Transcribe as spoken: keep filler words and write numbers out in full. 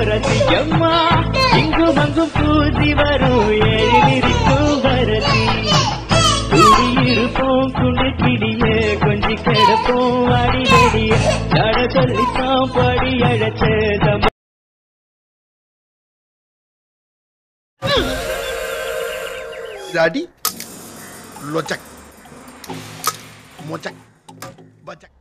ஒரசி அம்மா இங்கும் அங்கும் பூசி வரும் எழிலிருக்கும் வரசி குடியிருப்போம் குண்டுக்கிடியே கொஞ்சி கிடப்போம் அடி வெடிய நட சொல்லித்தான் படி அழைச்ச Jadi, locak, mocak, bacak.